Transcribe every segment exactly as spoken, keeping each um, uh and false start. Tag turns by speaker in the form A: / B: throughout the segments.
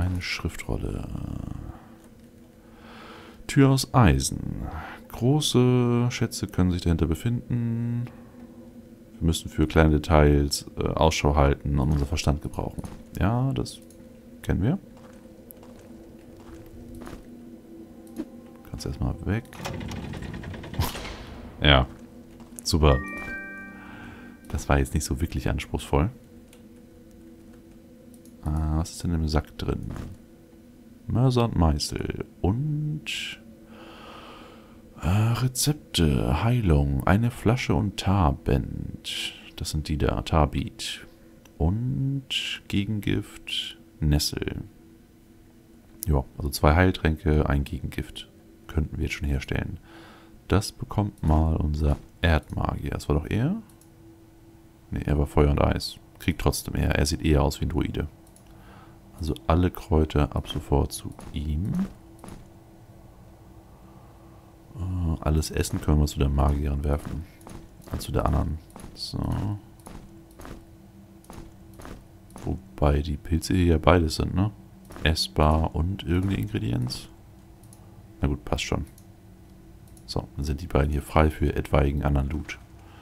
A: eine Schriftrolle. Tür aus Eisen. Große Schätze können sich dahinter befinden. Wir müssen für kleine Details äh, Ausschau halten und unseren Verstand gebrauchen. Ja, das kennen wir. Kannst erstmal weg. Ja, super. Das war jetzt nicht so wirklich anspruchsvoll. Ah, was ist denn im Sack drin? Mörser und Meißel. Und äh, Rezepte, Heilung, eine Flasche und Tarbend. Das sind die da, Tarbid. Und Gegengift, Nessel. Ja, also zwei Heiltränke, ein Gegengift. Könnten wir jetzt schon herstellen. Das bekommt mal unser Erdmagier. Das war doch er? Ne, er war Feuer und Eis. Kriegt trotzdem er. Er sieht eher aus wie ein Druide. Also alle Kräuter ab sofort zu ihm. Uh, alles Essen können wir zu der Magierin werfen. Also zu der anderen. So. Wobei die Pilze hier ja beides sind, ne? Essbar und irgendeine Ingredienz. Na gut, passt schon. So, dann sind die beiden hier frei für etwaigen anderen Loot.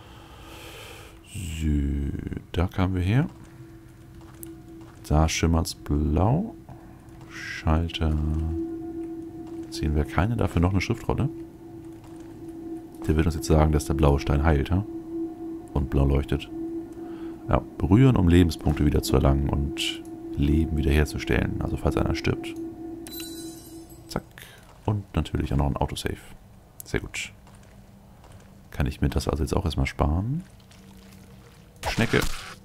A: So, da kamen wir her. Da schimmert's blau. Schalter. Sehen wir keine, dafür noch eine Schriftrolle. Der wird uns jetzt sagen, dass der blaue Stein heilt, ha? Und blau leuchtet. Ja, berühren, um Lebenspunkte wieder zu erlangen und Leben wiederherzustellen. Also falls einer stirbt. Zack. Und natürlich auch noch ein Autosave. Sehr gut. Kann ich mir das also jetzt auch erstmal sparen. Schnecke.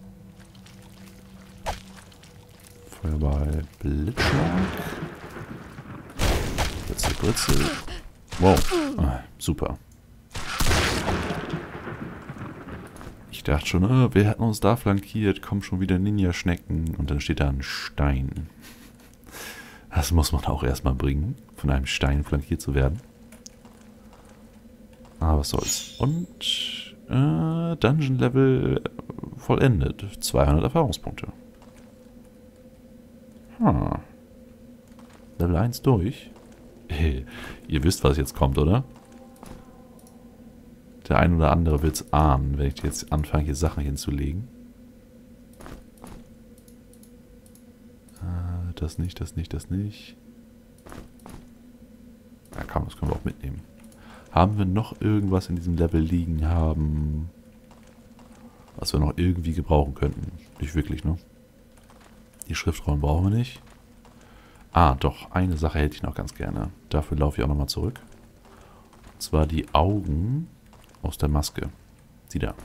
A: Feuerball, Blitzschlag. Britzel, Britzel. Wow. Ah, super. Ich dachte schon, oh, wir hatten uns da flankiert, kommen schon wieder Ninja-Schnecken und dann steht da ein Stein. Das muss man auch erstmal bringen, von einem Stein flankiert zu werden. Aber was soll's. Und äh, Dungeon-Level vollendet. zweihundert Erfahrungspunkte. Hm. Level eins durch. Hey, ihr wisst, was jetzt kommt, oder? Der ein oder andere wird es ahnen, wenn ich jetzt anfange, hier Sachen hinzulegen. Äh, das nicht, das nicht, das nicht. Ja komm, das können wir auch mitnehmen. Haben wir noch irgendwas in diesem Level liegen haben, was wir noch irgendwie gebrauchen könnten? Nicht wirklich, ne? Die Schriftrollen brauchen wir nicht. Ah, doch, eine Sache hätte ich noch ganz gerne. Dafür laufe ich auch nochmal zurück. Und zwar die Augen aus der Maske. Die da.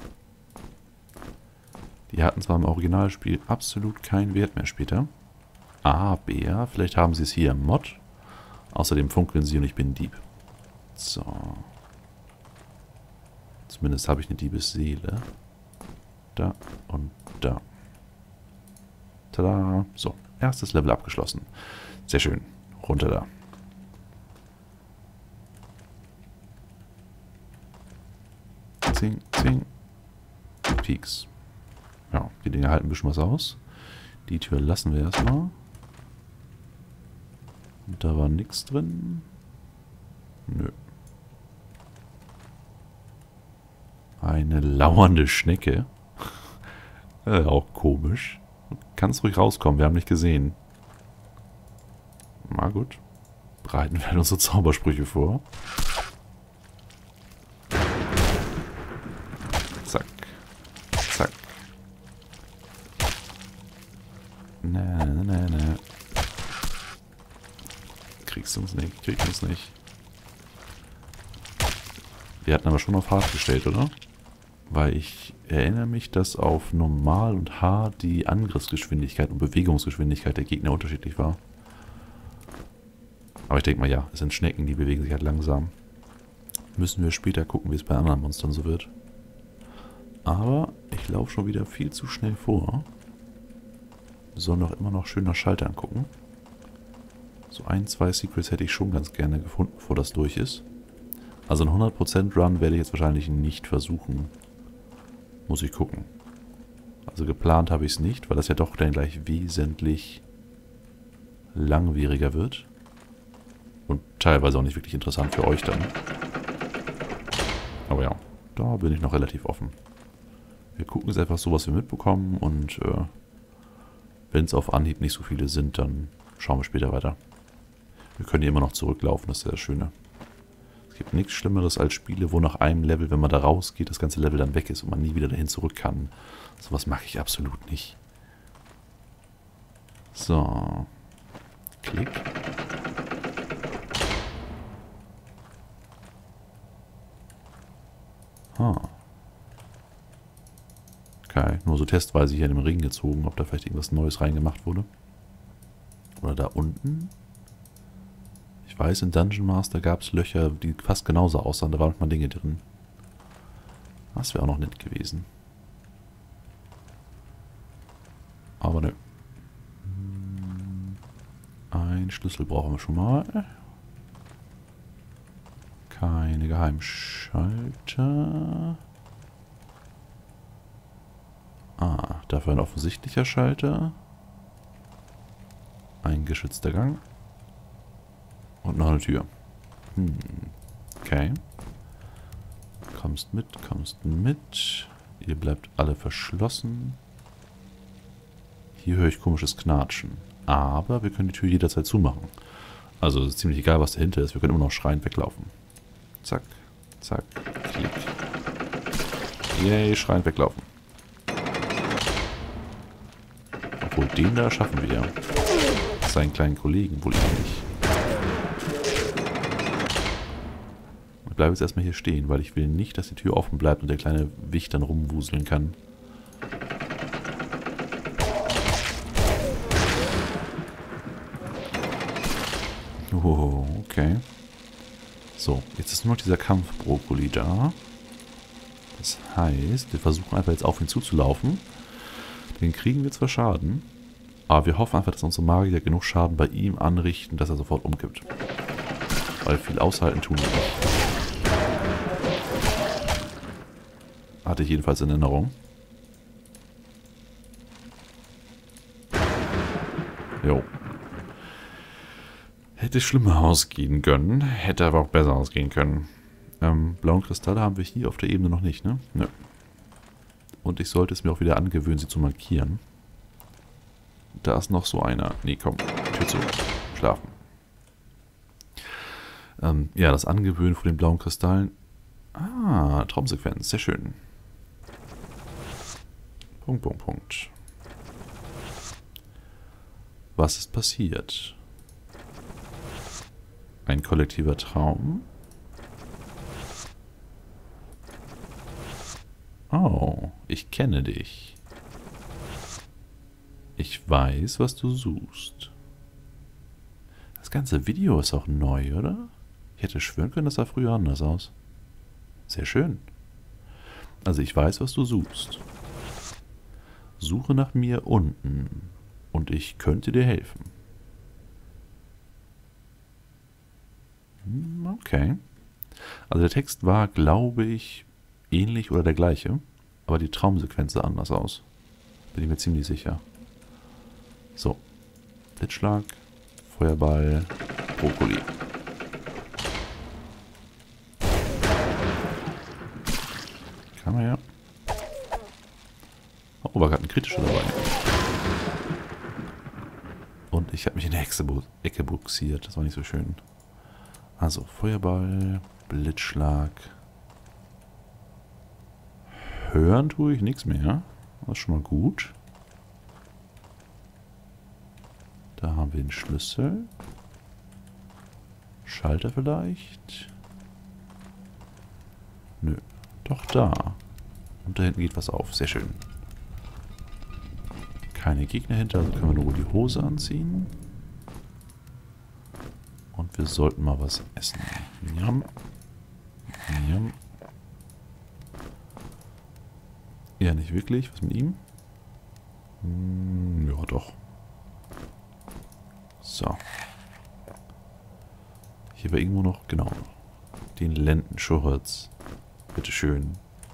A: Die hatten zwar im Originalspiel absolut keinen Wert mehr später. Aber vielleicht haben sie es hier im Mod. Außerdem funkeln sie und ich bin Dieb. So. Zumindest habe ich eine Diebesseele. Da und da. Tada. So, erstes Level abgeschlossen. Sehr schön. Runter da. Zing, zing. Peaks. Ja, die Dinge halten ein bisschen was aus. Die Tür lassen wir erstmal. Und da war nichts drin. Nö. Eine lauernde Schnecke. äh, auch komisch. Kannst ruhig rauskommen, wir haben nicht gesehen. Na gut. Bereiten wir unsere Zaubersprüche vor. Zack. Zack. Na, na, na, na. Kriegst du uns nicht, kriegst du uns nicht. Wir hatten aber schon auf hart gestellt, oder? Weil ich erinnere mich, dass auf normal und hart die Angriffsgeschwindigkeit und Bewegungsgeschwindigkeit der Gegner unterschiedlich war. Aber ich denke mal, ja, es sind Schnecken, die bewegen sich halt langsam. Müssen wir später gucken, wie es bei anderen Monstern so wird. Aber ich laufe schon wieder viel zu schnell vor. Wir sollen doch immer noch schön nach Schaltern gucken. So ein, zwei Secrets hätte ich schon ganz gerne gefunden, bevor das durch ist. Also ein hundert Prozent Run werde ich jetzt wahrscheinlich nicht versuchen. Muss ich gucken. Also geplant habe ich es nicht, weil das ja doch dann gleich wesentlich langwieriger wird. Und teilweise auch nicht wirklich interessant für euch dann. Aber ja, da bin ich noch relativ offen. Wir gucken jetzt einfach so, was wir mitbekommen. Und äh, wenn es auf Anhieb nicht so viele sind, dann schauen wir später weiter. Wir können hier immer noch zurücklaufen, das ist ja das Schöne. Es gibt nichts Schlimmeres als Spiele, wo nach einem Level, wenn man da rausgeht, das ganze Level dann weg ist und man nie wieder dahin zurück kann. Sowas mache ich absolut nicht. So. Klick. Ah. Okay, nur so testweise hier in dem Ring gezogen, ob da vielleicht irgendwas Neues reingemacht wurde. Oder da unten. Ich weiß, in Dungeon Master gab es Löcher, die fast genauso aussahen. Da waren manchmal Dinge drin. Das wäre auch noch nett gewesen. Aber ne. Ein Schlüssel brauchen wir schon mal. Keine Geheimschalter. Ah, dafür ein offensichtlicher Schalter. Ein geschützter Gang. Und noch eine Tür. Hm. Okay. Kommst mit, kommst mit. Ihr bleibt alle verschlossen. Hier höre ich komisches Knatschen. Aber wir können die Tür jederzeit zumachen. Also es ist ziemlich egal, was dahinter ist. Wir können immer noch schreiend weglaufen. Zack, zack, klick. Yay, schreiend weglaufen. Obwohl, den da schaffen wir ja. Seinen kleinen Kollegen, wohl eher nicht. Ich bleibe jetzt erstmal hier stehen, weil ich will nicht, dass die Tür offen bleibt und der kleine Wicht dann rumwuseln kann. Oh, okay. So, jetzt ist nur noch dieser Kampfbrokkoli da. Das heißt, wir versuchen einfach jetzt auf ihn zuzulaufen. Den kriegen wir zwar Schaden, aber wir hoffen einfach, dass unsere Magier genug Schaden bei ihm anrichten, dass er sofort umkippt. Weil viel aushalten tun wir nicht. Hatte ich jedenfalls in Erinnerung. Jo. Hätte schlimmer ausgehen können, hätte aber auch besser ausgehen können. Ähm, blauen Kristalle haben wir hier auf der Ebene noch nicht, ne? Nö. Und ich sollte es mir auch wieder angewöhnen, sie zu markieren. Da ist noch so einer. Nee, komm. Tür zu. Schlafen. Ähm, ja, das Angewöhnen von den blauen Kristallen. Ah, Traumsequenz. Sehr schön. Punkt, Punkt, Punkt. Was ist passiert? Ein kollektiver Traum? Oh, ich kenne dich. Ich weiß, was du suchst. Das ganze Video ist auch neu, oder? Ich hätte schwören können, das sah früher anders aus. Sehr schön. Also ich weiß, was du suchst. Suche nach mir unten und ich könnte dir helfen. Hm, okay. Also der Text war, glaube ich, ähnlich oder der gleiche, aber die Traumsequenz sah anders aus. Bin ich mir ziemlich sicher. So. Blitzschlag, Feuerball, Brokkoli. Kann man ja. Oh, war gerade ein kritischer dabei. Und ich habe mich in der Ecke buxiert. Das war nicht so schön. Also, Feuerball, Blitzschlag. Hören tue ich nichts mehr. Das ist schon mal gut. Da haben wir den Schlüssel. Schalter vielleicht? Nö. Doch da. Und da hinten geht was auf. Sehr schön. Keine Gegner hinter, also können wir nur die Hose anziehen. Und wir sollten mal was essen. Njam. Njam. Ja, nicht wirklich. Was mit ihm? Hm, ja, doch. So. Hier war irgendwo noch, genau, den Lendenschurz. Bitteschön.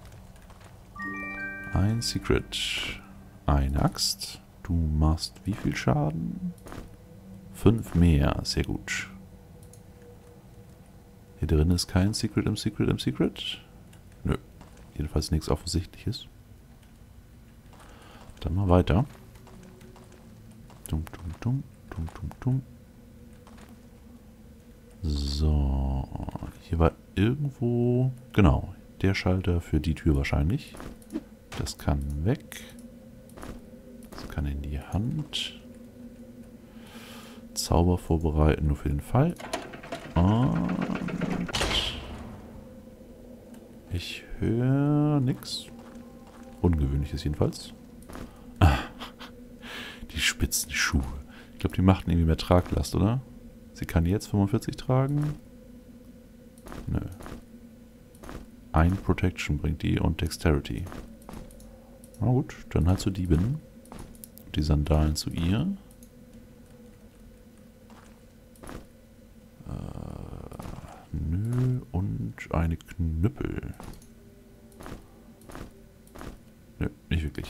A: Ein Secret. Eine Axt. Du machst wie viel Schaden? Fünf mehr, sehr gut. Hier drin ist kein Secret im Secret im Secret. Nö, jedenfalls nichts Offensichtliches. Dann mal weiter. Dum, dum, dum, dum, dum, dum. So, hier war irgendwo, genau, der Schalter für die Tür wahrscheinlich. Das kann weg. Das kann in die Hand. Zauber vorbereiten, nur für den Fall. Und ich höre nichts. Ungewöhnliches jedenfalls. Ah, die spitzen Schuhe. Ich glaube, die machten irgendwie mehr Traglast, oder? Sie kann jetzt fünfundvierzig tragen. Nö. Ein Protection bringt die und Dexterity. Na gut, dann halt zu Dieben. Die Sandalen zu ihr. Äh, nö, und eine Knüppel. Nö, nicht wirklich.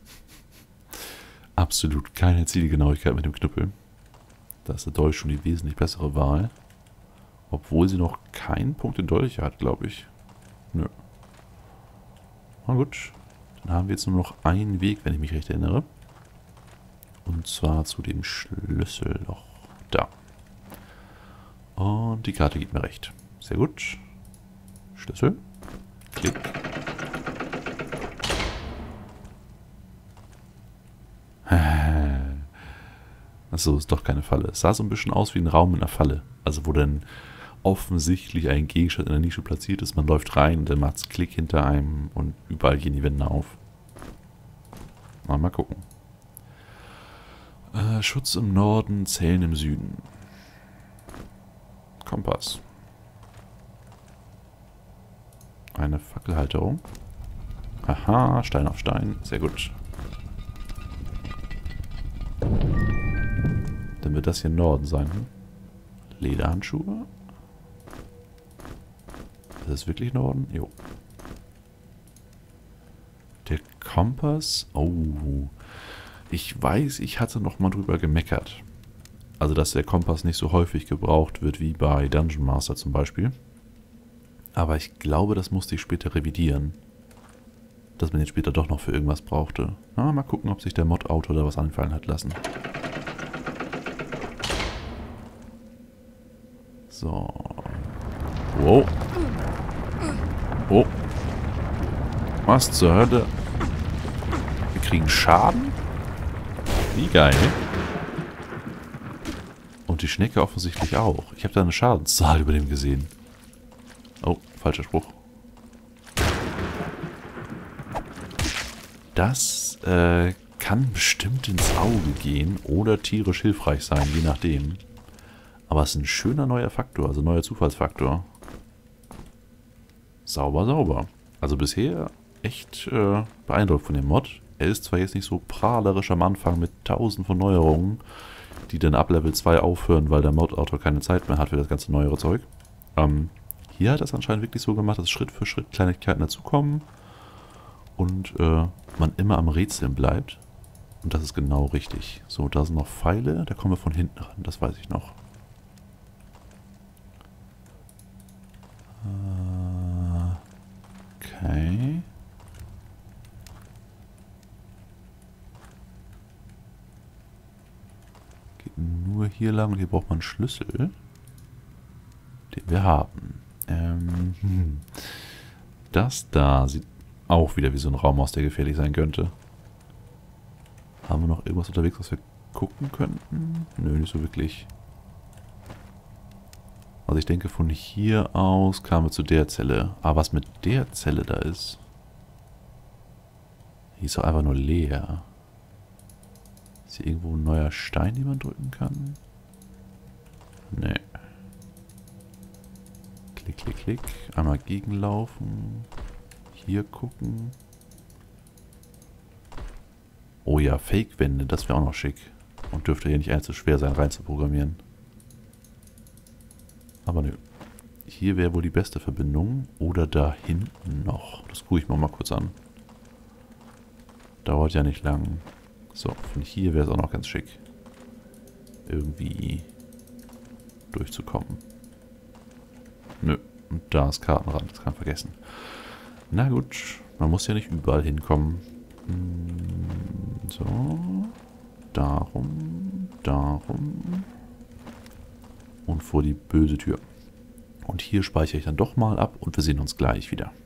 A: Absolut keine Zielgenauigkeit mit dem Knüppel. Da ist der Dolch schon die wesentlich bessere Wahl. Obwohl sie noch keinen Punkt in Dolch hat, glaube ich. Nö. Na gut. Dann haben wir jetzt nur noch einen Weg, wenn ich mich recht erinnere. Und zwar zu dem Schlüsselloch. Da. Und die Karte gibt mir recht. Sehr gut. Schlüssel. Klick. Achso, ist doch keine Falle. Es sah so ein bisschen aus wie ein Raum in einer Falle. Also wo dann offensichtlich ein Gegenstand in der Nische platziert ist. Man läuft rein und dann macht es Klick hinter einem und überall gehen die Wände auf. Mal, mal gucken. Äh, Schutz im Norden, Zählen im Süden. Kompass. Eine Fackelhalterung. Aha, Stein auf Stein. Sehr gut. Dann wird das hier Norden sein. Hm? Lederhandschuhe. Ist das wirklich Norden? Jo. Der Kompass. Oh. Ich weiß, ich hatte noch mal drüber gemeckert. Also, dass der Kompass nicht so häufig gebraucht wird wie bei Dungeon Master zum Beispiel. Aber ich glaube, das musste ich später revidieren. Dass man den später doch noch für irgendwas brauchte. Na, mal gucken, ob sich der Mod-Autor da was anfallen hat lassen. So. Wow. Oh. Was zur Hölle? Wir kriegen Schaden? Wie geil. Und die Schnecke offensichtlich auch. Ich habe da eine Schadenszahl über dem gesehen. Oh, falscher Spruch. Das äh, kann bestimmt ins Auge gehen oder tierisch hilfreich sein, je nachdem. Aber es ist ein schöner neuer Faktor, also neuer Zufallsfaktor. Sauber, sauber. Also bisher echt äh, beeindruckt von dem Mod. Er ist zwar jetzt nicht so prahlerisch am Anfang mit tausend von Neuerungen, die dann ab Level zwei aufhören, weil der Mod-Autor keine Zeit mehr hat für das ganze neuere Zeug. Ähm, hier hat er es anscheinend wirklich so gemacht, dass Schritt für Schritt Kleinigkeiten dazukommen und äh, man immer am Rätseln bleibt. Und das ist genau richtig. So, da sind noch Pfeile, da kommen wir von hinten ran, das weiß ich noch. Okay. Geht nur hier lang und hier braucht man einen Schlüssel, den wir haben. Ähm, hm. Das da sieht auch wieder wie so ein Raum aus, der gefährlich sein könnte. Haben wir noch irgendwas unterwegs, was wir gucken könnten? Nö, nicht so wirklich. Also ich denke, von hier aus kamen wir zu der Zelle. Aber was mit der Zelle da ist, die ist doch einfach nur leer. Ist hier irgendwo ein neuer Stein, den man drücken kann? Nee. Klick, klick, klick. Einmal gegenlaufen. Hier gucken. Oh ja, Fake-Wände, das wäre auch noch schick. Und dürfte hier nicht allzu schwer sein, rein zu programmieren. Aber nö. Hier wäre wohl die beste Verbindung. Oder da hinten noch. Das gucke ich mir mal kurz an. Dauert ja nicht lang. So, von hier wäre es auch noch ganz schick. irgendwie durchzukommen. Nö, und da ist Kartenrand, das kann man vergessen. Na gut, man muss ja nicht überall hinkommen. So, darum, darum und vor die böse Tür. Und hier speichere ich dann doch mal ab und wir sehen uns gleich wieder.